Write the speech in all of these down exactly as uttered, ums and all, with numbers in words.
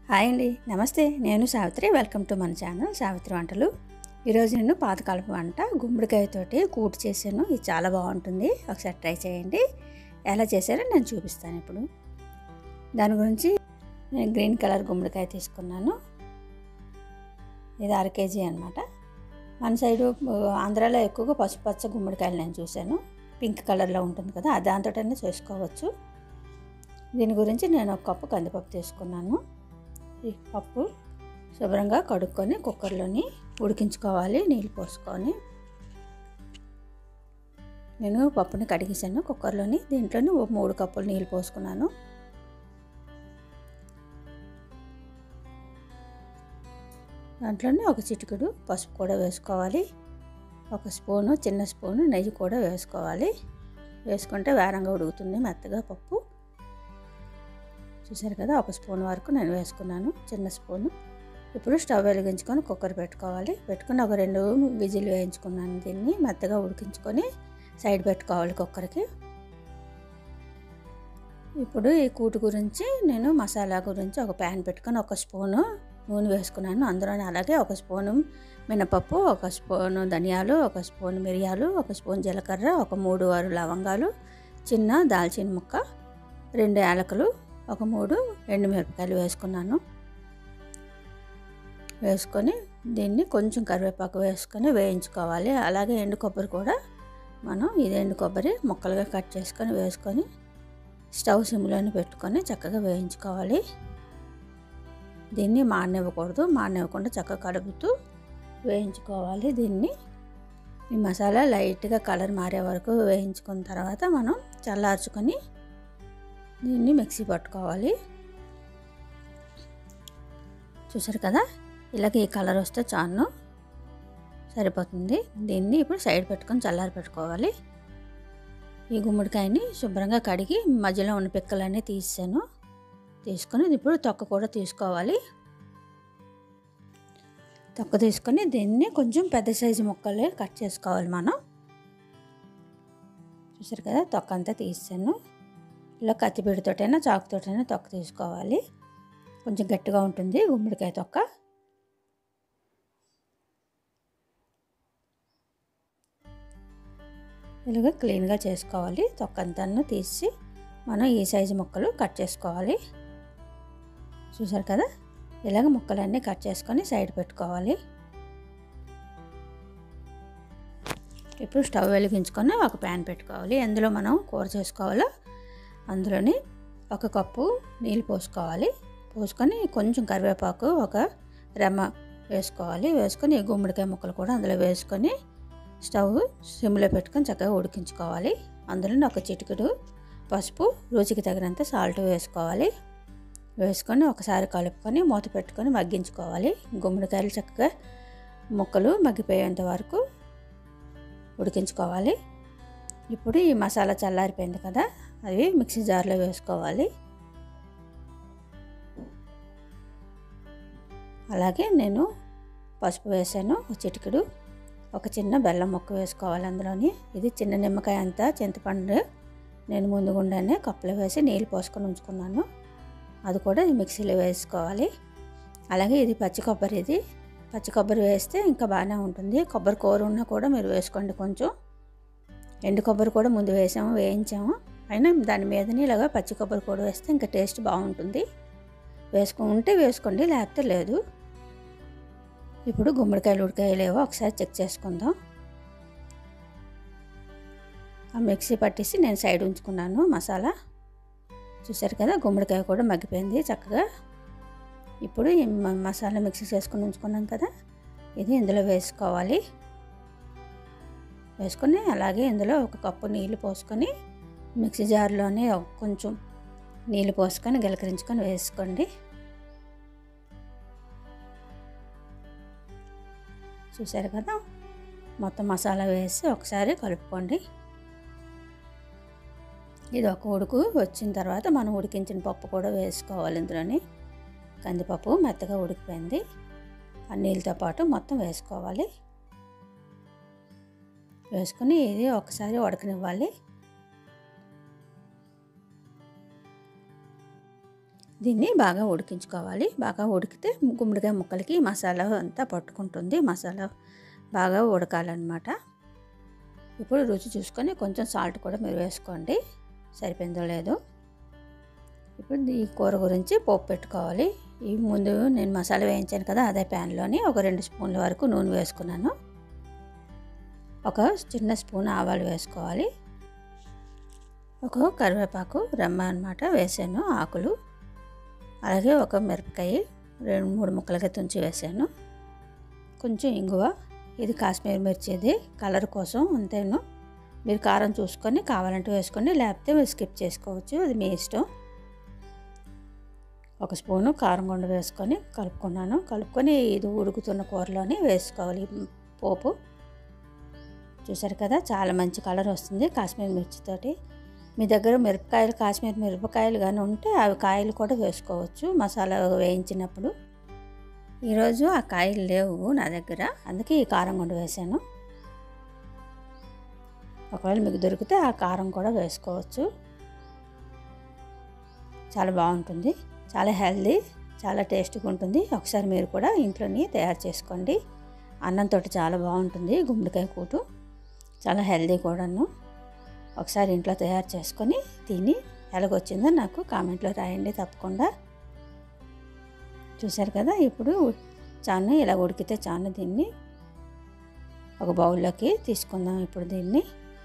Hi అండి, నమస్తే. నేను సావిత్రి. వెల్కమ్ టు మన ఛానల్ సావిత్రి వంటలు. ఈరోజు నేను పాతకాలపు వంట గుమ్మడికాయతోటి కూటు చేశాను. ఇది చాలా బాగుంటుంది, ఒకసారి ట్రై చేయండి. ఎలా చేశారో నేను చూపిస్తాను ఇప్పుడు. దాని గురించి నేను గ్రీన్ కలర్ గుమ్మడికాయ తీసుకున్నాను. ఇది అర కేజీ అనమాట. మన సైడు ఆంధ్రాలో ఎక్కువగా పసుపచ్చ గుమ్మడికాయలు నేను చూశాను. పింక్ కలర్లో ఉంటుంది కదా, దాంతోటైనా చేసుకోవచ్చు. దీని గురించి నేను ఒక కప్పు కందిపప్పు తీసుకున్నాను. ఈ పప్పు శుభ్రంగా కడుక్కొని కుక్కర్లోని ఉడికించుకోవాలి, నీళ్ళు పోసుకొని. నేను పప్పుని కడిగేసాను కుక్కర్లోని. దీంట్లోని ఒక మూడు కప్పులు నీళ్ళు పోసుకున్నాను. దాంట్లోనే ఒక చిటికెడు పసుపు కూడా వేసుకోవాలి. ఒక స్పూను చిన్న స్పూను నెయ్యి కూడా వేసుకోవాలి. వేసుకుంటే వేరంగా ఉడుకుతుంది మెత్తగా పప్పు. చూసారు కదా, ఒక స్పూన్ వరకు నేను వేసుకున్నాను, చిన్న స్పూను. ఇప్పుడు స్టవ్ వెలిగించుకొని కుక్కర్ పెట్టుకోవాలి. పెట్టుకుని ఒక రెండు విజిల్ వేయించుకున్నాను. దీన్ని మెత్తగా ఉడికించుకొని సైడ్ పెట్టుకోవాలి కుక్కర్కి. ఇప్పుడు ఈ కూటు గురించి నేను మసాలా గురించి ఒక ప్యాన్ పెట్టుకొని ఒక స్పూను నూనె వేసుకున్నాను. అందులోనే అలాగే ఒక స్పూను మినపప్పు, ఒక స్పూను ధనియాలు, ఒక స్పూన్ మిరియాలు, ఒక స్పూన్ జీలకర్ర, ఒక మూడు ఆరు లవంగాలు, చిన్న దాల్చిన ముక్క, రెండు యాలకులు, ఒక మూడు ఎండుమిరపకాయలు వేసుకున్నాను. వేసుకొని దీన్ని కొంచెం కరివేపాకు వేసుకొని వేయించుకోవాలి. అలాగే ఎండు కొబ్బరి కూడా మనం ఇది ఎండు కొబ్బరి ముక్కలుగా కట్ చేసుకొని వేసుకొని స్టవ్ సిమ్లోనే పెట్టుకొని చక్కగా వేయించుకోవాలి. దీన్ని మాడనివ్వకూడదు, మాడనివ్వకుండా చక్కగా కలుపుతూ వేయించుకోవాలి. దీన్ని ఈ మసాలా లైట్గా కలర్ మారే వరకు వేయించుకున్న తర్వాత మనం చల్లార్చుకొని దీన్ని మిక్సీ పట్టుకోవాలి. చూసారు కదా, ఇలాగ ఈ కలర్ వస్తే చాలు, సరిపోతుంది. దీన్ని ఇప్పుడు సైడ్ పెట్టుకొని చల్లారి పెట్టుకోవాలి. ఈ గుమ్మడికాయని శుభ్రంగా కడిగి మధ్యలో ఉన్న పిక్కలన్నీ తీసాను. తీసుకొని ఇప్పుడు తొక్క కూడా తీసుకోవాలి. తొక్క తీసుకొని దీన్ని కొంచెం పెద్ద సైజు ముక్కలే కట్ చేసుకోవాలి మనం. చూసారు కదా, తొక్క అంతా తీసాను. ఇలా కత్తిపీటతోటైనా చాకుతోటైనా తొక్క తీసుకోవాలి. కొంచెం గట్టిగా ఉంటుంది గుమ్మడికాయ తొక్క. ఇలాగ క్లీన్గా చేసుకోవాలి. తొక్క అంతా తీసి మనం ఈ సైజు ముక్కలు కట్ చేసుకోవాలి. చూసారు కదా, ఇలాగ ముక్కలన్నీ కట్ చేసుకొని సైడ్ పెట్టుకోవాలి. ఇప్పుడు స్టవ్ వెలిగించుకొని ఒక ప్యాన్ పెట్టుకోవాలి. అందులో మనం కూర చేసుకోవాలో అందులోని ఒక కప్పు నీళ్ళు పోసుకోవాలి. పోసుకొని కొంచెం కరివేపాకు ఒక రెమ్మ వేసుకోవాలి. వేసుకొని ఈ గుమ్మడికాయ ముక్కలు కూడా అందులో వేసుకొని స్టవ్ సిమ్లో పెట్టుకొని చక్కగా ఉడికించుకోవాలి. అందులోని ఒక చిటికెడు పసుపు, రుచికి తగినంత సాల్ట్ వేసుకోవాలి. వేసుకొని ఒకసారి కలుపుకొని మూత పెట్టుకొని మగ్గించుకోవాలి. గుమ్మడికాయలు చక్కగా ముక్కలు మగ్గిపోయేంత వరకు ఉడికించుకోవాలి. ఇప్పుడు ఈ మసాలా చల్లారిపోయింది కదా, అవి మిక్సీ జార్లో వేసుకోవాలి. అలాగే నేను పసుపు వేసాను, ఒక చిటికెడు, ఒక చిన్న బెల్లం ముక్క వేసుకోవాలి అందులోని. ఇది చిన్న నిమ్మకాయ అంతా చింతపండు నేను ముందుగుండానే కప్పులో వేసి నీళ్ళు పోసుకొని ఉంచుకున్నాను. అది కూడా ఈ మిక్సీలో వేసుకోవాలి. అలాగే ఇది పచ్చి కొబ్బరి. ఇది పచ్చి కొబ్బరి వేస్తే ఇంకా బాగానే ఉంటుంది. కొబ్బరి కూర ఉన్నా కూడా మీరు వేసుకోండి. కొంచెం ఎండు కొబ్బరి కూడా ముందు వేసాము, వేయించాము. అయినా దాని మీదనే ఇలాగా పచ్చి కొబ్బరి కూడా వేస్తే ఇంకా టేస్ట్ బాగుంటుంది. వేసుకుంటే వేసుకోండి, లేకపోతే లేదు. ఇప్పుడు గుమ్మడికాయలు ఉడికాయలేవో ఒకసారి చెక్ చేసుకుందాం. ఆ మిక్సీ పట్టేసి నేను సైడ్ ఉంచుకున్నాను మసాలా. చూసారు కదా, గుమ్మడికాయ కూడా మగ్గిపోయింది చక్కగా. ఇప్పుడు ఈ మసాలా మిక్సీ చేసుకుని ఉంచుకున్నాం కదా, ఇది ఇందులో వేసుకోవాలి. వేసుకొని అలాగే ఇందులో ఒక కప్పు నీళ్ళు పోసుకొని మిక్సీ జార్లోనే కొంచెం నీళ్ళు పోసుకొని గిలకరించుకొని వేసుకోండి. చూసారు కదా, మొత్తం మసాలా వేసి ఒకసారి కలుపుకోండి. ఇది ఒక ఉడుకు వచ్చిన తర్వాత మనం ఉడికించిన పప్పు కూడా వేసుకోవాలి. ఇందులోని కందిపప్పు మెత్తగా ఉడికిపోయింది. ఆ నీళ్ళతో పాటు మొత్తం వేసుకోవాలి. వేసుకొని ఇది ఒకసారి ఉడకనివ్వాలి. దీన్ని బాగా ఉడికించుకోవాలి. బాగా ఉడికితే గుమ్మడికాయ ముక్కలకి మసాలా అంతా పట్టుకుంటుంది. మసాలా బాగా ఉడకాలన్నమాట. ఇప్పుడు రుచి చూసుకొని కొంచెం సాల్ట్ కూడా మీరు వేసుకోండి, సరిపోయిందో లేదో. ఇప్పుడు ఈ కూర గురించి పోపు పెట్టుకోవాలి. ఈ ముందు నేను మసాలా వేయించాను కదా, అదే ప్యాన్లోని ఒక రెండు స్పూన్ల వరకు నూనె వేసుకున్నాను. ఒక చిన్న స్పూన్ ఆవాలు వేసుకోవాలి. ఒక కరివేపాకు రెమ్మ అన్నమాట వేసాను, ఆకులు. అలాగే ఒక మిరపకాయ రెండు మూడు ముక్కలుగా తుంచి వేసాను. కొంచెం ఇంగువ, ఇది కాశ్మీర్ మిర్చిది కలర్ కోసం అంతేను. మీరు కారం చూసుకొని కావాలంటే వేసుకోండి, లేకపోతే స్కిప్ చేసుకోవచ్చు, అది మీ ఇష్టం. ఒక స్పూను కారం గుండ వేసుకొని కలుపుకున్నాను. కలుపుకొని ఇది ఉడుకుతున్న కూరలోని వేసుకోవాలి పోపు. చూసారు కదా, చాలా మంచి కలర్ వస్తుంది కాశ్మీర్ మిర్చితోటి. మీ దగ్గర మిరపకాయలు కాశ్మీర్ మిరపకాయలు కానీ ఉంటే అవి కాయలు కూడా వేసుకోవచ్చు మసాలా వేయించినప్పుడు. ఈరోజు ఆ కాయలు లేవు నా దగ్గర, అందుకే ఈ కారం గుండ వేసాను. ఒకవేళ మీకు దొరికితే ఆ కారం కూడా వేసుకోవచ్చు. చాలా బాగుంటుంది, చాలా హెల్దీ, చాలా టేస్టీగా ఉంటుంది. ఒకసారి మీరు కూడా ఇంట్లోని తయారు చేసుకోండి. అన్నంతో చాలా బాగుంటుంది గుమ్మడికాయ కూటు, చాలా హెల్దీ కూడాను. ఒకసారి ఇంట్లో తయారు చేసుకొని తిని ఎలాగొచ్చిందో నాకు కామెంట్లో రాయండి తప్పకుండా. చూసారు కదా, ఇప్పుడు చాను ఇలా ఉడికితే చాను. దీన్ని ఒక బౌల్లోకి తీసుకుందాం. ఇప్పుడు దీన్ని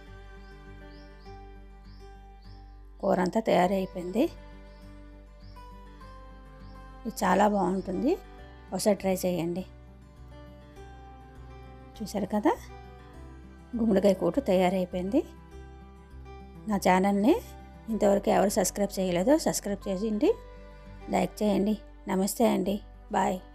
కూర అంతా తయారైపోయింది. ఇది చాలా బాగుంటుంది, ఒకసారి ట్రై చేయండి. చూసారు కదా, గుమ్మడికాయ కూటు తయారైపోయింది. నా ఛానల్ని ఇంతవరకు ఎవరు సబ్స్క్రైబ్ చేయలేదో సబ్స్క్రైబ్ చేయండి, లైక్ చేయండి. నమస్తే అండి, బాయ్.